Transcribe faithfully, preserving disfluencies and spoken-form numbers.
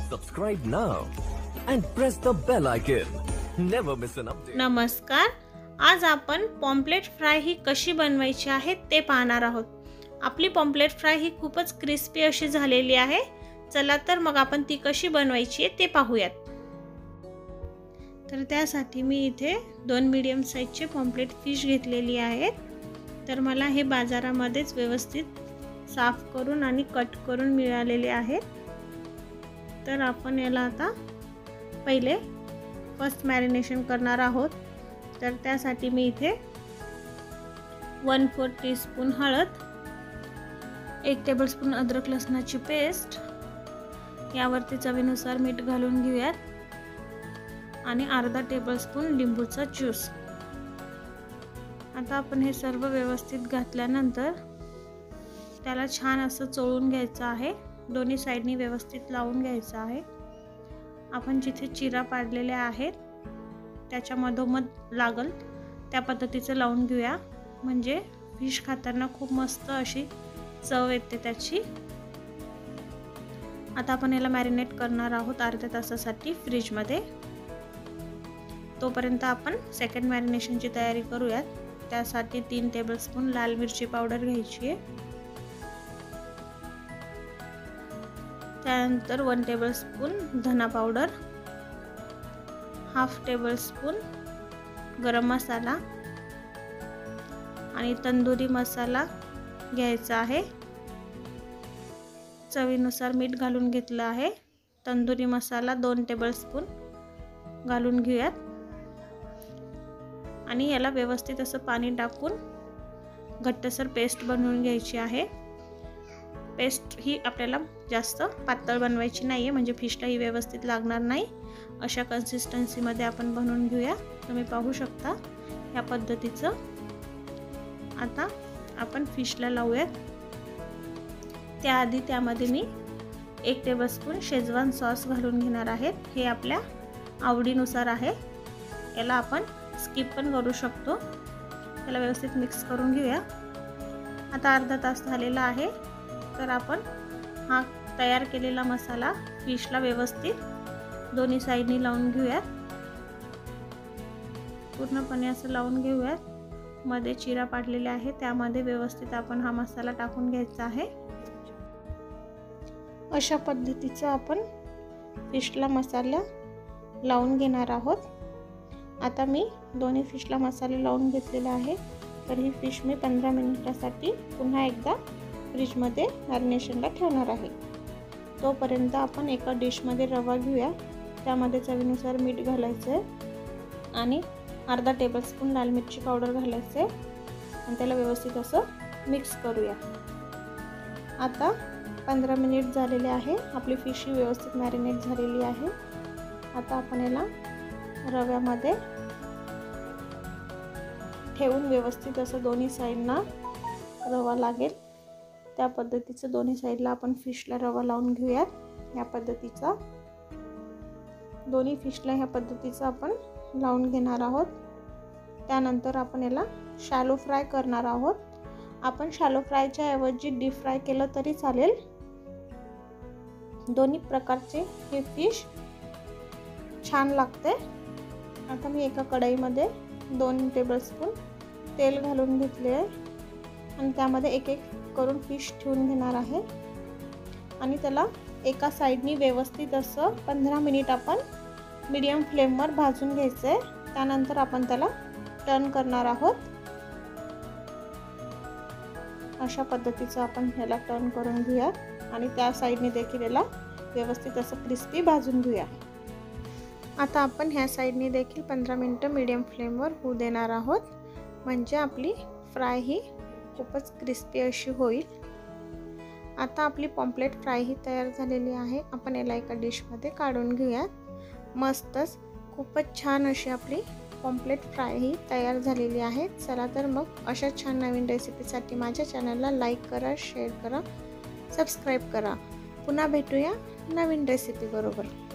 Subscribe now and press the bell icon. Never miss an update. नमस्कार, आज आपण pamphlet fry ही कशी बनवायची आहे ते पाहणार आहोत। आपली पॉम्पलेट फ्राय ही खूपच क्रिस्पी अशी झालेली आहे। चला तर मग आपण ती कशी बनवायची आहे ते पाहूयात। तर त्यासाठी मी इथे दोन मीडियम साइजचे पॉम्पलेट फिश घेतलेली आहेत। तर मला हे बाजारामध्येच व्यवस्थित साफ करून आणि कट करून मिळालेले आहेत। तर आपण याला आता पहिले फर्स्ट मॅरिनेशन करणार आहोत। तर त्यासाठी मी इथे वन फोर्थ टीस्पून हळद, एक टेबलस्पून अद्रक लसणाची पेस्ट, यावरती चवीनुसार मीठ घालून घेऊयात आणि अर्धा टेबलस्पून लिंबूचा ज्यूस। आता आपण हे सर्व व्यवस्थित घातल्यानंतर त्याला छान असं चोळून घ्यायचं आहे। दोन्ही साइडनी व्यवस्थित लावून घ्यायचं आहे। आपण जिथे चिरा पाडलेल्या आहेत त्याच्या मधोमध लागल त्या पद्धतीचं लावून घेऊया, म्हणजे फिश खाताना खूप मस्त अशी चव येते त्याची। आता आपण याला मॅरिनेट करणार आहोत अर्ध्या तासासाठी फ्रीज मध्ये। तोपर्यंत आपण सेकंड मॅरिनेशनची तयारी करूयात। त्यासाठी तीन टेबलस्पून लाल मिरची पावडर घ्यायची आहे। त्यानंतर वन टेबलस्पून धना powder, half tablespoon garam masala आणि तंदुरी मसाला घ्यायचा आहे। चवीनुसार मीठ घालून घेतलं आहे। तंदुरी मसाला दोन टेबलस्पून घालून घेऊयात आणि याला व्यवस्थित असं पाणी टाकून घट्टसर पेस्ट बनवून घ्यायची आहे। पेस्ट ही आपल्याला जास्त पातळ बनवायची नाहीये, म्हणजे फिशला ही व्यवस्थित लागणार नाही। अशा कन्सिस्टन्सी मध्ये आपण बनवून घेऊया। तुम्ही पाहू शकता या पद्धतीचं। आता आपण फिशला लावूयात। त्याआधी त्यामध्ये मी एक टेबलस्पून शेजवान सॉस घालून घेणार आहे। हे आपल्या आवडीनुसार आहे, याला आपण स्किप पण करू शकतो। त्याला व्यवस्थित मिक्स करून घेऊया। आता अर्धा तास झालेला आहे, तर आपण हा तयार केलेला मसाला फिशला व्यवस्थित दोन्ही साइडनी लावून घेऊयात। पूर्णपणे असं लावून घेऊयात। मध्ये चिरा पाडलेला आहे त्यामध्ये व्यवस्थित आपण हा मसाला टाकून घ्यायचा आहे। अशा पद्धतीचं आपण फिशला मसाला लावून घेणार आहोत। आता मी दोन्ही फिशला मसाले लावून घेतलेले आहे। तर ही फिश मी पंधरा मिनिटासाठी पुन्हा एकदा फ्रीज मध्ये मॅरिनेशनला ठेवणार आहे। तोपर्यंत आपण एका डिश मध्ये रवा घेऊया। त्यामध्ये चवीनुसार मीठ घालायचं आहे आणि अर्धा टेबलस्पून लाल मिरची पावडर घालायचं आहे आणि त्याला व्यवस्थित असं मिक्स करूया। आता पंधरा मिनिट झालेले आहे। आपली फिश ही व्यवस्थित मॅरिनेट झालेली आहे। आता आपण याला रव्यामध्ये ठेवून व्यवस्थित असं दोन्ही साइडना रवा लागेल त्या पद्धतीचं दोन्ही साइडला आपण फिशला रवा लावून घेऊयात। या पद्धतीचा दोन्ही फिशला ह्या पद्धतीचं आपण लावून घेणार आहोत। त्यानंतर आपण याला शॅलो फ्राय करणार आहोत। आपण शॅलो फ्रायच्या ऐवजी डीप फ्राय केलं तरी चालेल। दोन्ही प्रकारचे हे फिश छान लागते। आता मी एका कढईमध्ये दोन टेबलस्पून तेल घालून घेतले आहे आणि त्यामध्ये एक एक करून फिश ठेवून घेणार आहे आणि त्याला एका साइडनी व्यवस्थित असं पंधरा मिनिट आपण मीडियम फ्लेमवर भाजून घ्यायचं आहे। त्यानंतर आपण त्याला टर्न करणार आहोत। अशा पद्धतीचं आपण याला टर्न करून घेऊया आणि त्या साइडने देखील याला व्यवस्थित असं क्रिस्पी भाजून घेऊया। आता आपण ह्या साइडने देखील पंधरा मिनिटं मीडियम फ्लेमवर होऊ देणार आहोत, म्हणजे आपली फ्राय ही खूपच क्रिस्पी अशी होईल। आता आपली पॉम्पलेट फ्राय ही तयार झालेली आहे। आपण याला एका डिश मध्ये काढून घेऊयात। मस्तच खूपच छान अशी आपली पॉम्पलेट फ्राय ही तयार झालेली आहे। चला तर मग अशा छान नवीन रेसिपीसाठी माझ्या चॅनलला लाईक करा, शेअर करा, सबस्क्राईब करा। पुन्हा भेटूया नवीन रेसिपी बरोबर।